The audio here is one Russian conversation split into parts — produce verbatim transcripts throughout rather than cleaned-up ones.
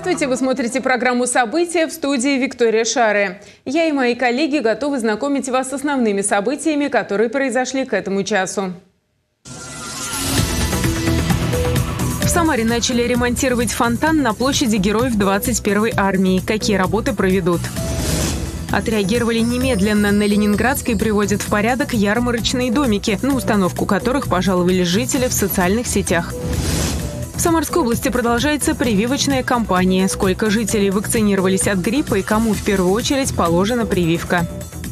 Здравствуйте! Вы смотрите программу «События», в студии Виктория Шаре. Я и мои коллеги готовы знакомить вас с основными событиями, которые произошли к этому часу. В Самаре начали ремонтировать фонтан на площади Героев двадцать первой армии. Какие работы проведут? Отреагировали немедленно. На Ленинградской приводят в порядок ярмарочные домики, на установку которых пожаловали жители в социальных сетях. В Самарской области продолжается прививочная кампания. Сколько жителей вакцинировались от гриппа и кому в первую очередь положена прививка?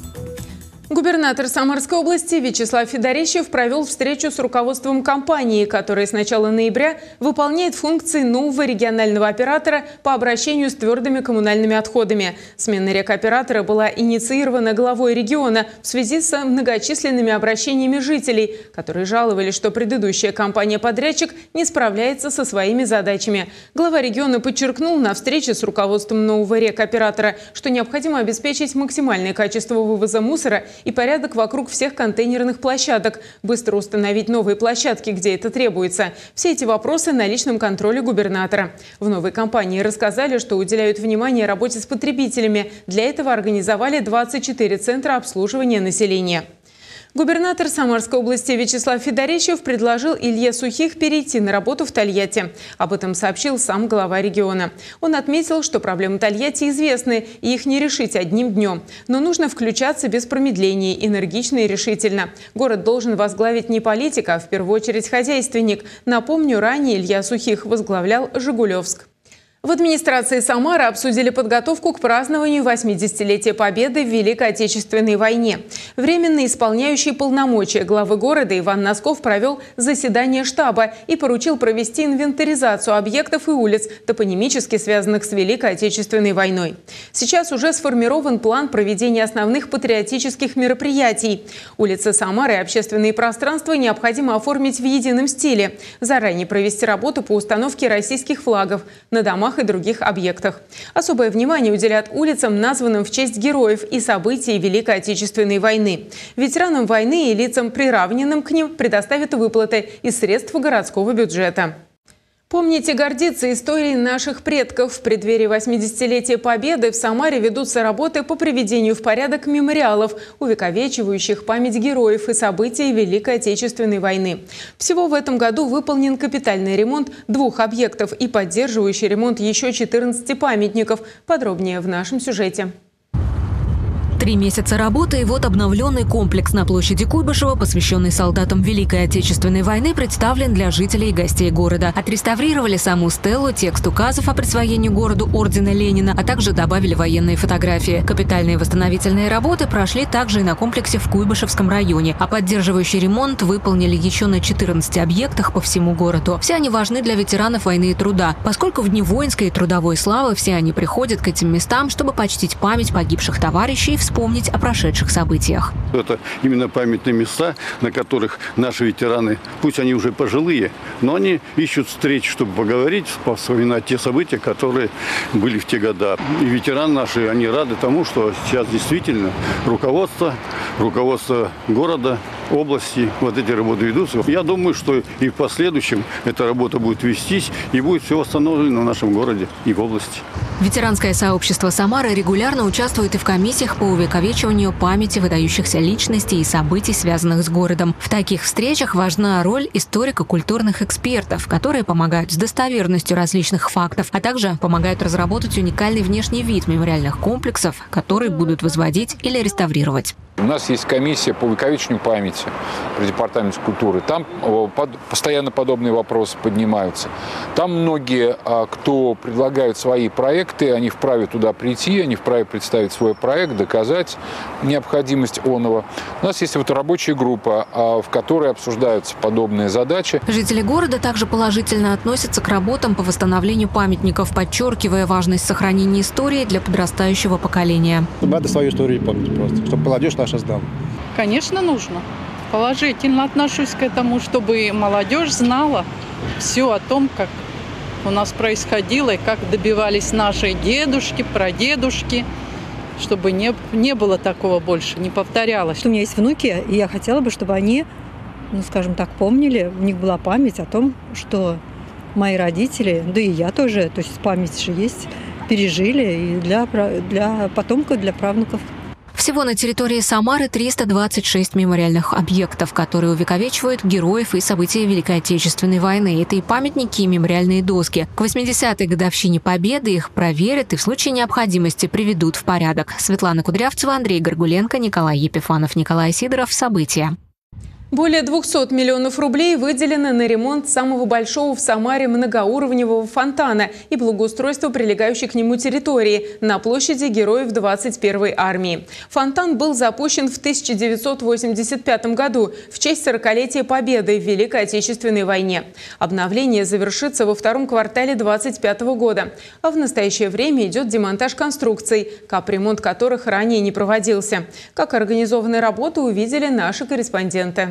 Губернатор Самарской области Вячеслав Федорищев провел встречу с руководством компании, которая с начала ноября выполняет функции нового регионального оператора по обращению с твердыми коммунальными отходами. Смена рекоператора была инициирована главой региона в связи с многочисленными обращениями жителей, которые жаловались, что предыдущая компания-подрядчик не справляется со своими задачами. Глава региона подчеркнул на встрече с руководством нового рекоператора, что необходимо обеспечить максимальное качество вывоза мусора и порядок вокруг всех контейнерных площадок, быстро установить новые площадки, где это требуется. Все эти вопросы на личном контроле губернатора. В новой компании рассказали, что уделяют внимание работе с потребителями. Для этого организовали двадцать четыре центра обслуживания населения. Губернатор Самарской области Вячеслав Федорищев предложил Илье Сухих перейти на работу в Тольятти. Об этом сообщил сам глава региона. Он отметил, что проблемы Тольятти известны, и их не решить одним днем. Но нужно включаться без промедлений, энергично и решительно. Город должен возглавить не политика, а в первую очередь хозяйственник. Напомню, ранее Илья Сухих возглавлял Жигулевск. В администрации Самары обсудили подготовку к празднованию восьмидесятилетия Победы в Великой Отечественной войне. Временно исполняющий полномочия главы города Иван Носков провел заседание штаба и поручил провести инвентаризацию объектов и улиц, топонимически связанных с Великой Отечественной войной. Сейчас уже сформирован план проведения основных патриотических мероприятий. Улицы Самары и общественные пространства необходимо оформить в едином стиле. Заранее провести работу по установке российских флагов на домах и других объектах. Особое внимание уделят улицам, названным в честь героев и событий Великой Отечественной войны. Ветеранам войны и лицам, приравненным к ним, предоставят выплаты из средств городского бюджета. Помните, гордиться историей наших предков. В преддверии восьмидесятилетия Победы в Самаре ведутся работы по приведению в порядок мемориалов, увековечивающих память героев и событий Великой Отечественной войны. Всего в этом году выполнен капитальный ремонт двух объектов и поддерживающий ремонт еще четырнадцати памятников. Подробнее в нашем сюжете. Три месяца работы, и вот обновленный комплекс на площади Куйбышева, посвященный солдатам Великой Отечественной войны, представлен для жителей и гостей города. Отреставрировали саму стелу, текст указов о присвоении городу ордена Ленина, а также добавили военные фотографии. Капитальные восстановительные работы прошли также и на комплексе в Куйбышевском районе, а поддерживающий ремонт выполнили еще на четырнадцати объектах по всему городу. Все они важны для ветеранов войны и труда, поскольку в дни воинской и трудовой славы все они приходят к этим местам, чтобы почтить память погибших товарищей и вспомнить о прошедших событиях. Это именно памятные места, на которых наши ветераны, пусть они уже пожилые, но они ищут встреч, чтобы поговорить, вспоминать те события, которые были в те года. И ветераны наши, они рады тому, что сейчас действительно руководство, руководство города, области, вот эти работы ведутся. Я думаю, что и в последующем эта работа будет вестись и будет все восстановлено в нашем городе и в области. Ветеранское сообщество Самары регулярно участвует и в комиссиях по увековечиванию памяти выдающихся личностей и событий, связанных с городом. В таких встречах важна роль историко-культурных экспертов, которые помогают с достоверностью различных фактов, а также помогают разработать уникальный внешний вид мемориальных комплексов, которые будут возводить или реставрировать. У нас есть комиссия по увековечению памяти при департаменте культуры. Там постоянно подобные вопросы поднимаются. Там многие, кто предлагают свои проекты, они вправе туда прийти, они вправе представить свой проект, доказать необходимость оного. У нас есть вот рабочая группа, в которой обсуждаются подобные задачи. Жители города также положительно относятся к работам по восстановлению памятников, подчеркивая важность сохранения истории для подрастающего поколения. Надо свою историю помнить просто, чтобы молодежь наша знала. Конечно, нужно. Положительно отношусь к этому, чтобы молодежь знала все о том, как у нас происходило и как добивались наши дедушки, прадедушки, чтобы не, не было такого больше, не повторялось. У меня есть внуки, и я хотела бы, чтобы они, ну, скажем так, помнили, у них была память о том, что мои родители, да и я тоже, то есть память же есть, пережили и для, для потомков, для правнуков. Всего на территории Самары триста двадцать шесть мемориальных объектов, которые увековечивают героев и события Великой Отечественной войны. Это и памятники, и мемориальные доски. К восьмидесятой годовщине Победы их проверят и в случае необходимости приведут в порядок. Светлана Кудрявцева, Андрей Горгуленко, Николай Епифанов, Николай Сидоров. События. Более двухсот миллионов рублей выделено на ремонт самого большого в Самаре многоуровневого фонтана и благоустройство прилегающей к нему территории на площади Героев двадцать первой армии. Фонтан был запущен в тысяча девятьсот восемьдесят пятом году в честь сорокалетия Победы в Великой Отечественной войне. Обновление завершится во втором квартале двадцать пятого года. А в настоящее время идет демонтаж конструкций, капремонт которых ранее не проводился. Как организованы работы, увидели наши корреспонденты.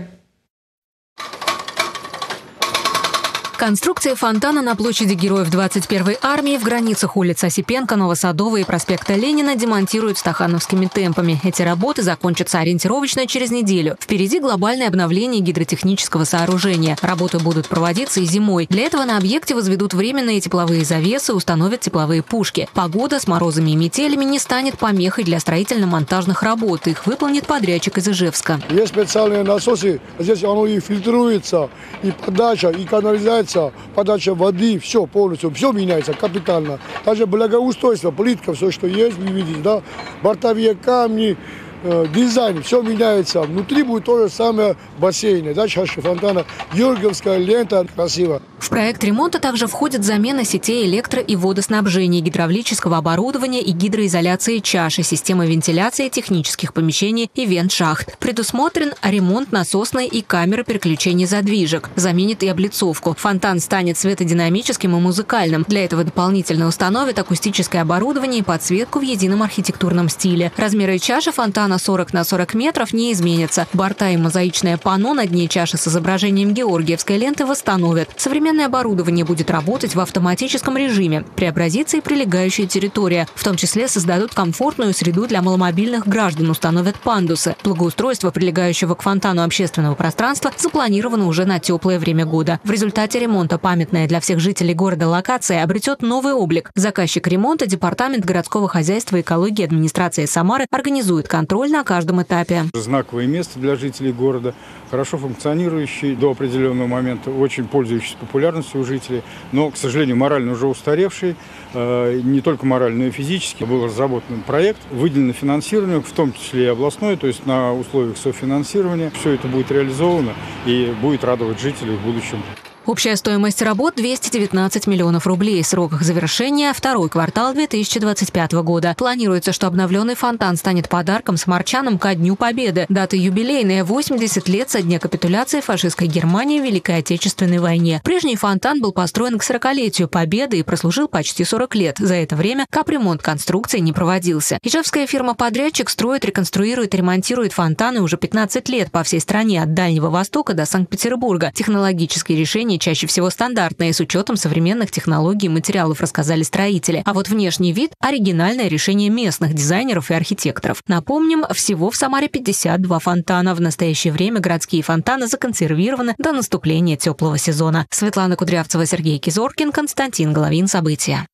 Конструкция фонтана на площади Героев двадцать первой армии в границах улиц Осипенко, Новосадовой и проспекта Ленина демонтируют стахановскими темпами. Эти работы закончатся ориентировочно через неделю. Впереди глобальное обновление гидротехнического сооружения. Работы будут проводиться и зимой. Для этого на объекте возведут временные тепловые завесы, установят тепловые пушки. Погода с морозами и метелями не станет помехой для строительно-монтажных работ. Их выполнит подрядчик из Ижевска. Есть специальные насосы, здесь оно и фильтруется, и подача, и канализация. Подача воды, все полностью, все меняется капитально. Даже благоустройство, плитка, все, что есть, вы видите, да, бортовые камни, э, дизайн, все меняется. Внутри будет то же самое бассейн, да, чаша фонтана, георгиевская лента, красиво. В проект ремонта также входит замена сетей электро- и водоснабжения, гидравлического оборудования и гидроизоляции чаши, системы вентиляции технических помещений и вент-шахт. Предусмотрен ремонт насосной и камеры переключения задвижек. Заменит и облицовку. Фонтан станет светодинамическим и музыкальным. Для этого дополнительно установят акустическое оборудование и подсветку в едином архитектурном стиле. Размеры чаши фонтана сорок на сорок метров не изменятся. Борта и мозаичное панно на дне чаши с изображением георгиевской ленты восстановят. Современное оборудование будет работать в автоматическом режиме. Преобразится и прилегающая территория. В том числе создадут комфортную среду для маломобильных граждан, установят пандусы. Благоустройство прилегающего к фонтану общественного пространства запланировано уже на теплое время года. В результате ремонта памятная для всех жителей города локация обретет новый облик. Заказчик ремонта, Департамент городского хозяйства и экологии администрации Самары, организует контроль на каждом этапе. Знаковое место для жителей города, хорошо функционирующий до определенного момента, очень пользующийся популярностью у жителей, но, к сожалению, морально уже устаревший, э, не только морально, но и физически. Был разработан проект, выделено финансирование, в том числе и областное, то есть на условиях софинансирования. Все это будет реализовано и будет радовать жителей в будущем. Общая стоимость работ – двести девятнадцать миллионов рублей. Срок их завершения – второй квартал две тысячи двадцать пятого года. Планируется, что обновленный фонтан станет подарком самарчанам ко Дню Победы. Дата юбилейная – восемьдесят лет со дня капитуляции фашистской Германии в Великой Отечественной войне. Прежний фонтан был построен к сорокалетию Победы и прослужил почти сорок лет. За это время капремонт конструкции не проводился. Ижевская фирма-подрядчик строит, реконструирует и ремонтирует фонтаны уже пятнадцать лет по всей стране, от Дальнего Востока до Санкт-Петербурга. Технологические решения чаще всего стандартные, с учетом современных технологий и материалов, рассказали строители. А вот внешний вид – оригинальное решение местных дизайнеров и архитекторов. Напомним, всего в Самаре пятьдесят два фонтана. В настоящее время городские фонтаны законсервированы до наступления теплого сезона. Светлана Кудрявцева, Сергей Кизоркин, Константин Головин. События.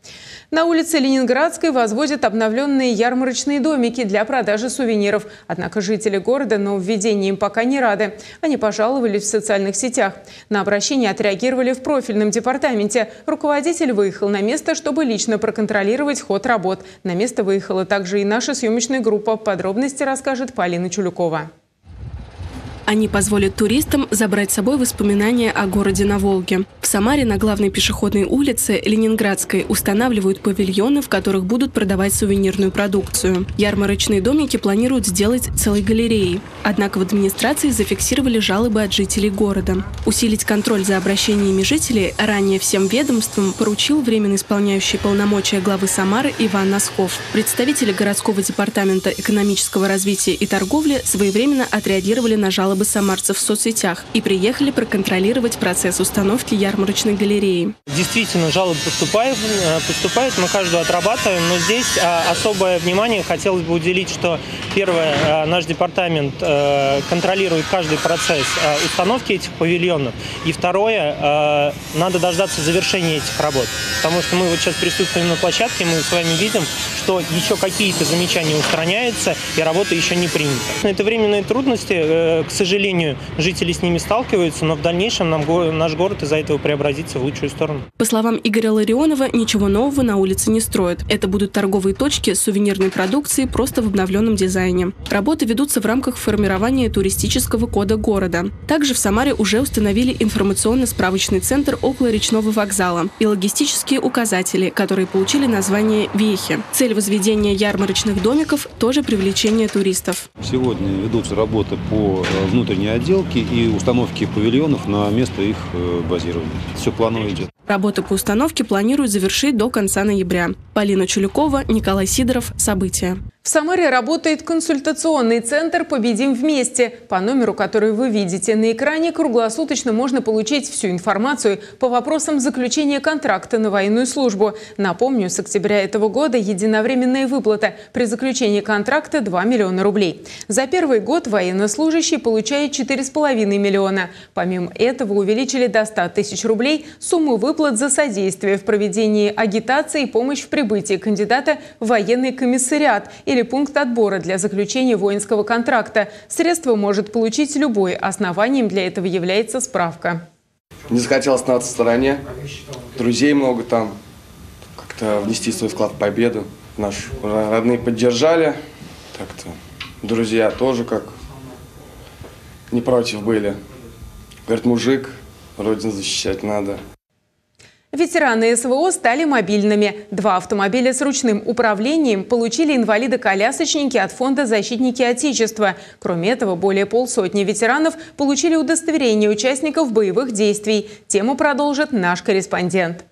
На улице Ленинградской возводят обновленные ярмарочные домики для продажи сувениров. Однако жители города нововведениям им пока не рады. Они пожаловались в социальных сетях. На обращение отреагировали в профильном департаменте. Руководитель выехал на место, чтобы лично проконтролировать ход работ. На место выехала также и наша съемочная группа. Подробности расскажет Полина Чулюкова. Они позволят туристам забрать с собой воспоминания о городе на Волге. В Самаре на главной пешеходной улице Ленинградской устанавливают павильоны, в которых будут продавать сувенирную продукцию. Ярмарочные домики планируют сделать целой галереей. Однако в администрации зафиксировали жалобы от жителей города. Усилить контроль за обращениями жителей ранее всем ведомствам поручил временно исполняющий полномочия главы Самары Иван Носков. Представители городского департамента экономического развития и торговли своевременно отреагировали на жалобы жалобы самарцев в соцсетях и приехали проконтролировать процесс установки ярмарочной галереи. Действительно, жалобы поступают, поступают, мы каждую отрабатываем, но здесь особое внимание хотелось бы уделить, что первое, наш департамент контролирует каждый процесс установки этих павильонов, и второе, надо дождаться завершения этих работ, потому что мы вот сейчас присутствуем на площадке, мы с вами видим, что еще какие-то замечания устраняются, и работа еще не принята. Это временные трудности, к сожалению, жители с ними сталкиваются, но в дальнейшем нам, наш город из-за этого преобразится в лучшую сторону. По словам Игоря Ларионова, ничего нового на улице не строят. Это будут торговые точки с сувенирной продукцией просто в обновленном дизайне. Работы ведутся в рамках формирования туристического кода города. Также в Самаре уже установили информационно-справочный центр около речного вокзала и логистические указатели, которые получили название «Вехи». Цель возведения ярмарочных домиков – тоже привлечение туристов. Сегодня ведутся работы по внутренней отделке и установке павильонов на место их базирования. Все планово идет. Работы по установке планируют завершить до конца ноября. Полина Чулюкова, Николай Сидоров. События. В Самаре работает консультационный центр «Победим вместе». По номеру, который вы видите на экране, круглосуточно можно получить всю информацию по вопросам заключения контракта на военную службу. Напомню, с октября этого года единовременная выплата при заключении контракта два миллиона рублей. За первый год военнослужащий получает четыре с половиной миллиона. Помимо этого увеличили до ста тысяч рублей сумму выплат за содействие в проведении агитации и помощь в прибытии кандидата в военный комиссариат или пункт отбора для заключения воинского контракта. Средства может получить любой. Основанием для этого является справка. Не захотел оставаться в стороне. Друзей много там. Как-то внести свой вклад в победу. Наши родные поддержали. Так-то друзья тоже как не против были. Говорят, мужик, родину защищать надо. Ветераны СВО стали мобильными. Два автомобиля с ручным управлением получили инвалиды-колясочники от фонда «Защитники Отечества». Кроме этого, более полсотни ветеранов получили удостоверение участников боевых действий. Тему продолжит наш корреспондент.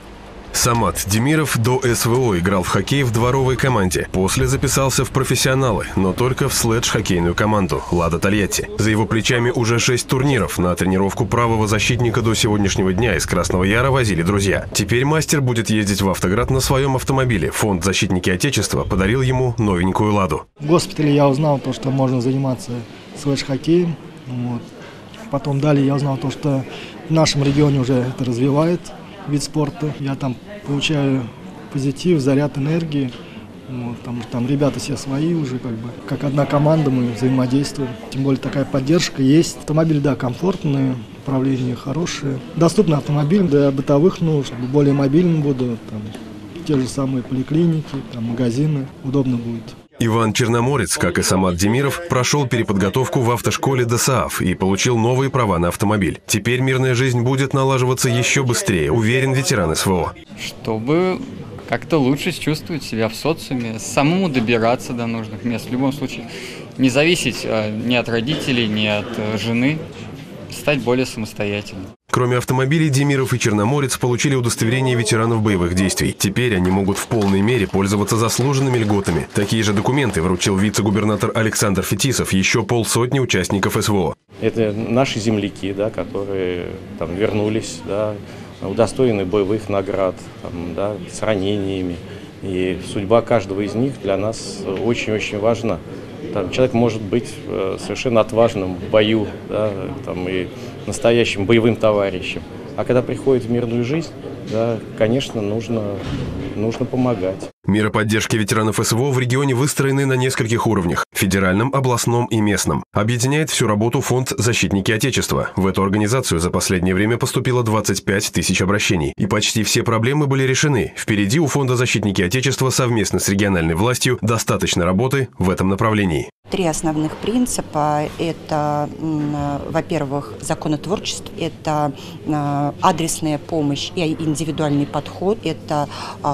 Самат Демиров до СВО играл в хоккей в дворовой команде. После записался в профессионалы, но только в следж-хоккейную команду «Лада Тольятти». За его плечами уже шесть турниров. На тренировку правого защитника до сегодняшнего дня из Красного Яра возили друзья. Теперь мастер будет ездить в Автоград на своем автомобиле. Фонд «Защитники Отечества» подарил ему новенькую «Ладу». В госпитале я узнал то, что можно заниматься следж-хоккеем. Вот. Потом далее я узнал то, что в нашем регионе уже это развивает вид спорта. Я там получаю позитив, заряд энергии. Вот, там, там ребята все свои уже, как бы, как одна команда мы взаимодействуем. Тем более такая поддержка есть. Автомобиль, да, комфортный, управление хорошее. Доступный автомобиль для бытовых нужд, более мобильным буду. Там, те же самые поликлиники, там, магазины. Удобно будет. Иван Черноморец, как и Самат Демиров, прошел переподготовку в автошколе ДОСААФ и получил новые права на автомобиль. Теперь мирная жизнь будет налаживаться еще быстрее, уверен ветеран СВО. Чтобы как-то лучше чувствовать себя в социуме, самому добираться до нужных мест. В любом случае, не зависеть ни от родителей, ни от жены, стать более самостоятельным. Кроме автомобилей, Демиров и Черноморец получили удостоверение ветеранов боевых действий. Теперь они могут в полной мере пользоваться заслуженными льготами. Такие же документы вручил вице-губернатор Александр Фетисов еще полсотни участников СВО. Это наши земляки, да, которые там, вернулись, да, удостоены боевых наград, там, да, с ранениями. И судьба каждого из них для нас очень-очень важна. Там, человек может быть совершенно отважным в бою, да, там, и настоящим боевым товарищем. А когда приходит в мирную жизнь, да, конечно, нужно, нужно помогать. Меры поддержки ветеранов СВО в регионе выстроены на нескольких уровнях – федеральном, областном и местном. Объединяет всю работу фонд «Защитники Отечества». В эту организацию за последнее время поступило двадцать пять тысяч обращений. И почти все проблемы были решены. Впереди у фонда «Защитники Отечества» совместно с региональной властью достаточно работы в этом направлении. Три основных принципа – это, во-первых, законотворчество, это адресная помощь и индивидуальный подход, это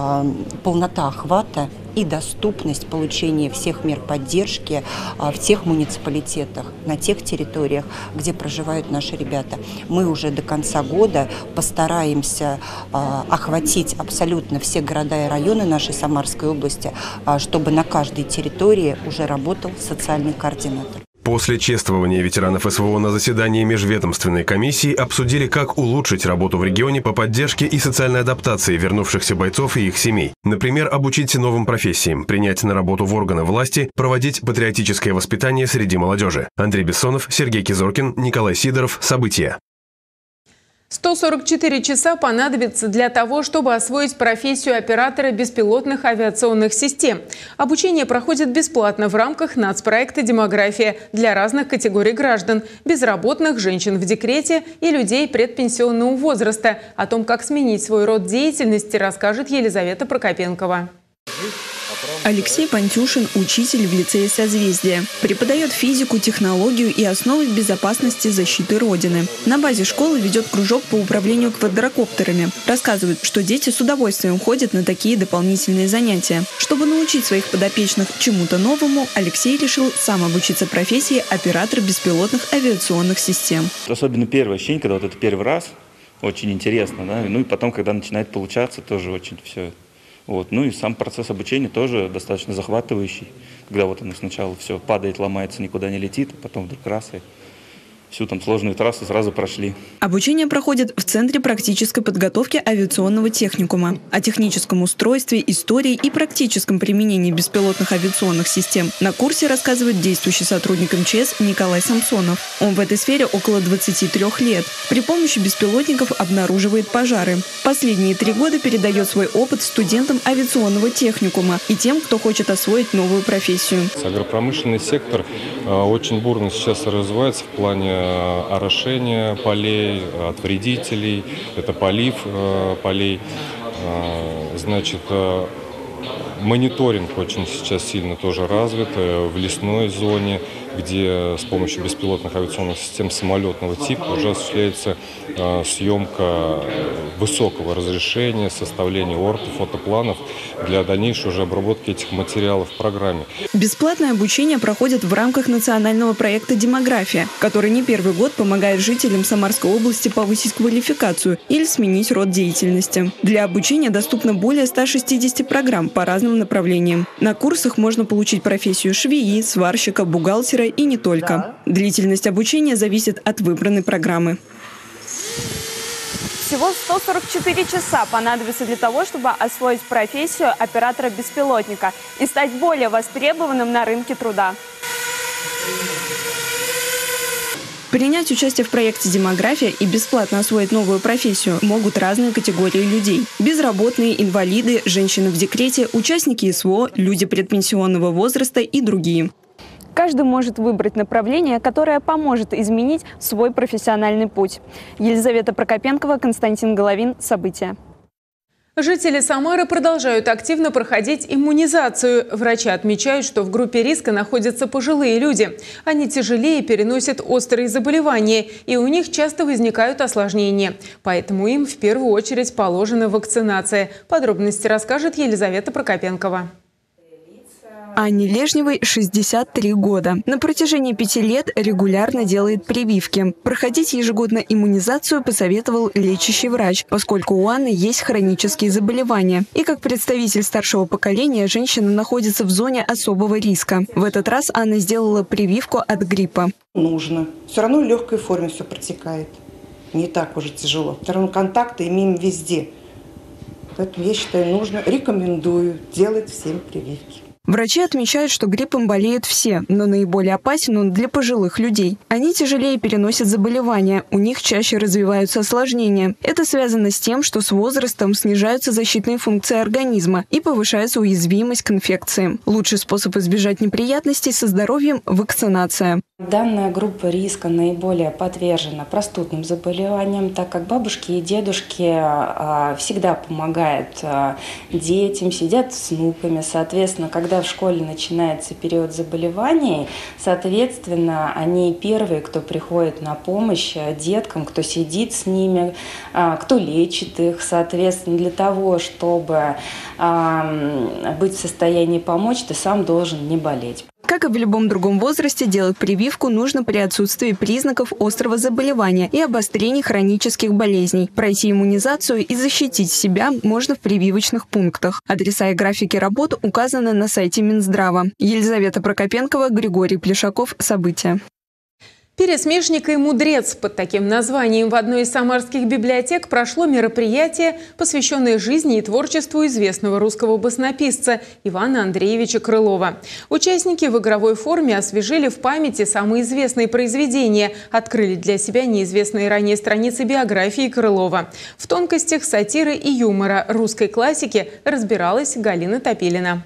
полнота охвата и доступность получения всех мер поддержки в тех муниципалитетах, на тех территориях, где проживают наши ребята. Мы уже до конца года постараемся охватить абсолютно все города и районы нашей Самарской области, чтобы на каждой территории уже работал социальный координатор. После чествования ветеранов СВО на заседании межведомственной комиссии обсудили, как улучшить работу в регионе по поддержке и социальной адаптации вернувшихся бойцов и их семей. Например, обучить новым профессиям, принять на работу в органы власти, проводить патриотическое воспитание среди молодежи. Андрей Бессонов, Сергей Кизоркин, Николай Сидоров. События. сто сорок четыре часа понадобится для того, чтобы освоить профессию оператора беспилотных авиационных систем. Обучение проходит бесплатно в рамках нацпроекта «Демография» для разных категорий граждан – безработных, женщин в декрете и людей предпенсионного возраста. О том, как сменить свой род деятельности, расскажет Елизавета Прокопенкова. Алексей Пантюшин – учитель в лицее «Созвездие». Преподает физику, технологию и основы безопасности защиты Родины. На базе школы ведет кружок по управлению квадрокоптерами. Рассказывает, что дети с удовольствием ходят на такие дополнительные занятия. Чтобы научить своих подопечных чему-то новому, Алексей решил сам обучиться профессии оператора беспилотных авиационных систем. Особенно первое ощущение, когда вот это первый раз, очень интересно, да? Ну и потом, когда начинает получаться, тоже очень все. Вот. Ну и сам процесс обучения тоже достаточно захватывающий, когда вот оно сначала все падает, ломается, никуда не летит, а потом вдруг раз и всю там сложную трассу сразу прошли. Обучение проходит в Центре практической подготовки авиационного техникума. О техническом устройстве, истории и практическом применении беспилотных авиационных систем на курсе рассказывает действующий сотрудник эм че эс Николай Самсонов. Он в этой сфере около двадцати трёх лет. При помощи беспилотников обнаруживает пожары. Последние три года передает свой опыт студентам авиационного техникума и тем, кто хочет освоить новую профессию. Агропромышленный сектор очень бурно сейчас развивается в плане орошения полей от вредителей, это полив э, полей, э, значит, э, мониторинг очень сейчас сильно тоже развит э, в лесной зоне, где с помощью беспилотных авиационных систем самолетного типа уже осуществляется э, съемка высокого разрешения, составление ортов, фотопланов для дальнейшей уже обработки этих материалов в программе. Бесплатное обучение проходит в рамках национального проекта «Демография», который не первый год помогает жителям Самарской области повысить квалификацию или сменить род деятельности. Для обучения доступно более ста шестидесяти программ по разным направлениям. На курсах можно получить профессию швеи, сварщика, бухгалтера и не только. Длительность обучения зависит от выбранной программы. Всего сто сорок четыре часа понадобится для того, чтобы освоить профессию оператора беспилотника и стать более востребованным на рынке труда. Принять участие в проекте «Демография» и бесплатно освоить новую профессию могут разные категории людей. Безработные, инвалиды, женщины в декрете, участники СВО, люди предпенсионного возраста и другие. Каждый может выбрать направление, которое поможет изменить свой профессиональный путь. Елизавета Прокопенкова, Константин Головин. События. Жители Самары продолжают активно проходить иммунизацию. Врачи отмечают, что в группе риска находятся пожилые люди. Они тяжелее переносят острые заболевания, и у них часто возникают осложнения. Поэтому им в первую очередь положена вакцинация. Подробности расскажет Елизавета Прокопенкова. Анне Лежневой шестьдесят три года. На протяжении пяти лет регулярно делает прививки. Проходить ежегодно иммунизацию посоветовал лечащий врач, поскольку у Анны есть хронические заболевания. И как представитель старшего поколения женщина находится в зоне особого риска. В этот раз Анна сделала прививку от гриппа. Нужно. Все равно в легкой форме все протекает. Не так уже тяжело. Все равно контакты имеем везде. Поэтому я считаю, нужно, рекомендую делать всем прививки. Врачи отмечают, что гриппом болеют все, но наиболее опасен он для пожилых людей. Они тяжелее переносят заболевания, у них чаще развиваются осложнения. Это связано с тем, что с возрастом снижаются защитные функции организма и повышается уязвимость к инфекциям. Лучший способ избежать неприятностей со здоровьем – вакцинация. Данная группа риска наиболее подвержена простудным заболеваниям, так как бабушки и дедушки всегда помогают детям, сидят с внуками. Соответственно, когда в школе начинается период заболеваний, соответственно, они первые, кто приходит на помощь деткам, кто сидит с ними, кто лечит их. Соответственно, для того, чтобы быть в состоянии помочь, ты сам должен не болеть. Как и в любом другом возрасте, делать прививку нужно при отсутствии признаков острого заболевания и обострений хронических болезней. Пройти иммунизацию и защитить себя можно в прививочных пунктах. Адреса и графики работ указаны на сайте Минздрава. Елизавета Прокопенкова, Григорий Плешаков. События. «Пересмешник и мудрец» под таким названием в одной из самарских библиотек прошло мероприятие, посвященное жизни и творчеству известного русского баснописца Ивана Андреевича Крылова. Участники в игровой форме освежили в памяти самые известные произведения, открыли для себя неизвестные ранее страницы биографии Крылова. В тонкостях сатиры и юмора русской классики разбиралась Галина Топилина.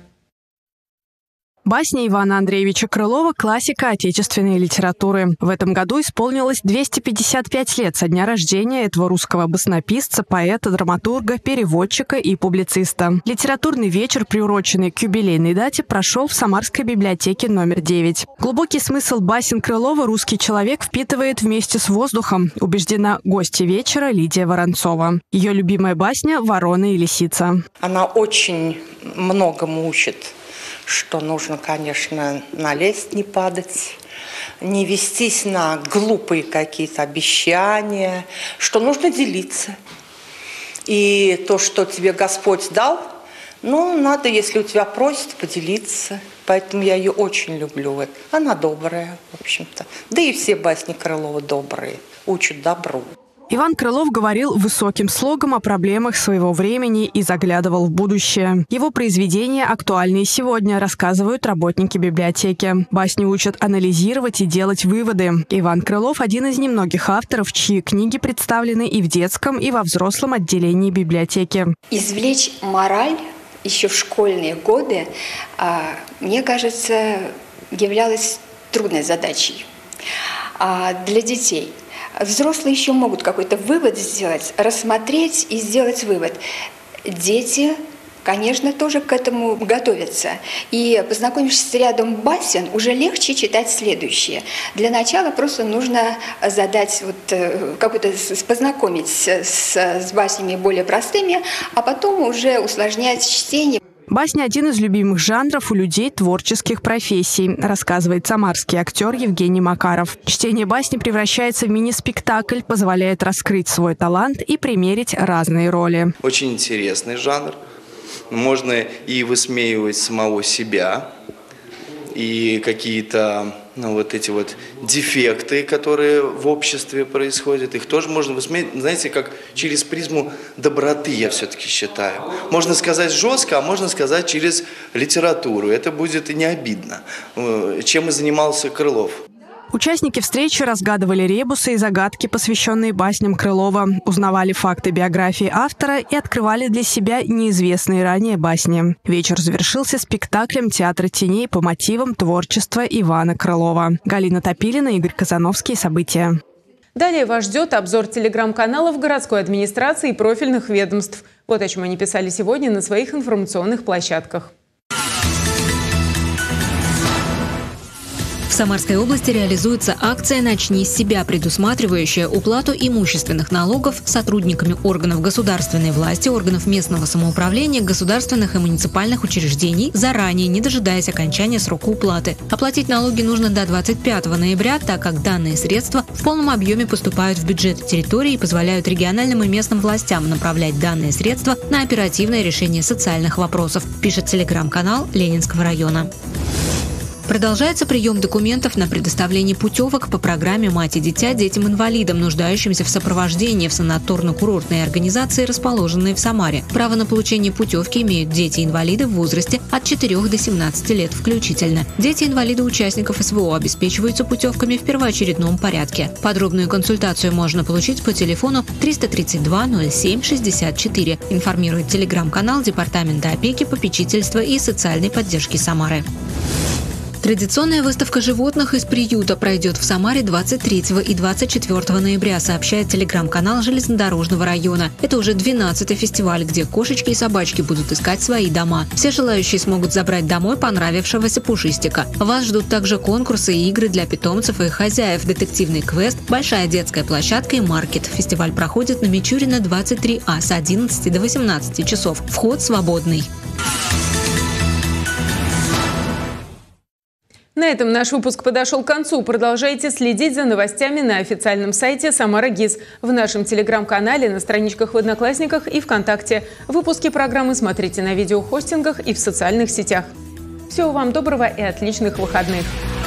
Басня Ивана Андреевича Крылова – классика отечественной литературы. В этом году исполнилось двести пятьдесят пять лет со дня рождения этого русского баснописца, поэта, драматурга, переводчика и публициста. Литературный вечер, приуроченный к юбилейной дате, прошел в Самарской библиотеке номер девять. Глубокий смысл басен Крылова русский человек впитывает вместе с воздухом, убеждена гостья вечера Лидия Воронцова. Ее любимая басня «Ворона и лисица». Она очень многому учит. Что нужно, конечно, налезть, не падать, не вестись на глупые какие-то обещания, что нужно делиться. И то, что тебе Господь дал, ну, надо, если у тебя просят, поделиться. Поэтому я ее очень люблю. Она добрая, в общем-то. Да и все басни Крылова добрые, учат добру. Иван Крылов говорил высоким слогом о проблемах своего времени и заглядывал в будущее. Его произведения актуальны и сегодня, рассказывают работники библиотеки. Басни учат анализировать и делать выводы. Иван Крылов – один из немногих авторов, чьи книги представлены и в детском, и во взрослом отделении библиотеки. Извлечь мораль еще в школьные годы, мне кажется, являлась трудной задачей для детей. Взрослые еще могут какой-то вывод сделать, рассмотреть и сделать вывод. Дети, конечно, тоже к этому готовятся. И познакомившись с рядом басен, уже легче читать следующее. Для начала просто нужно задать, вот, какой-то, познакомить с, с баснями более простыми, а потом уже усложнять чтение. Басня – один из любимых жанров у людей творческих профессий, рассказывает самарский актер Евгений Макаров. Чтение басни превращается в мини-спектакль, позволяет раскрыть свой талант и примерить разные роли. Очень интересный жанр. Можно и высмеивать самого себя, и какие-то, ну, вот эти вот дефекты, которые в обществе происходят, их тоже можно высмеять, знаете, как через призму доброты, я все-таки считаю. Можно сказать жестко, а можно сказать через литературу. Это будет и не обидно. Чем и занимался Крылов. Участники встречи разгадывали ребусы и загадки, посвященные басням Крылова, узнавали факты биографии автора и открывали для себя неизвестные ранее басни. Вечер завершился спектаклем театра теней по мотивам творчества Ивана Крылова. Галина Топилина, Игорь Казановский. События. Далее вас ждет обзор телеграм-каналов городской администрации и профильных ведомств. Вот о чем они писали сегодня на своих информационных площадках. В Самарской области реализуется акция «Начни с себя», предусматривающая уплату имущественных налогов сотрудниками органов государственной власти, органов местного самоуправления, государственных и муниципальных учреждений, заранее, не дожидаясь окончания срока уплаты. Оплатить налоги нужно до двадцать пятого ноября, так как данные средства в полном объеме поступают в бюджет территории и позволяют региональным и местным властям направлять данные средства на оперативное решение социальных вопросов, пишет телеграм-канал Ленинского района. Продолжается прием документов на предоставление путевок по программе «Мать и дитя» детям-инвалидам, нуждающимся в сопровождении в санаторно-курортной организации, расположенной в Самаре. Право на получение путевки имеют дети-инвалиды в возрасте от четырёх до семнадцати лет включительно. Дети-инвалиды участников СВО обеспечиваются путевками в первоочередном порядке. Подробную консультацию можно получить по телефону триста тридцать два ноль семь шестьдесят четыре, информирует телеграм-канал Департамента опеки, попечительства и социальной поддержки Самары. Традиционная выставка животных из приюта пройдет в Самаре двадцать третьего и двадцать четвёртого ноября, сообщает телеграм-канал Железнодорожного района. Это уже двенадцатый фестиваль, где кошечки и собачки будут искать свои дома. Все желающие смогут забрать домой понравившегося пушистика. Вас ждут также конкурсы и игры для питомцев и их хозяев, детективный квест, большая детская площадка и маркет. Фестиваль проходит на Мичурина двадцать три А с одиннадцати до восемнадцати часов. Вход свободный. На этом наш выпуск подошел к концу. Продолжайте следить за новостями на официальном сайте «Самара ГИС», в нашем телеграм-канале, на страничках в Одноклассниках и ВКонтакте. Выпуски программы смотрите на видеохостингах и в социальных сетях. Всего вам доброго и отличных выходных!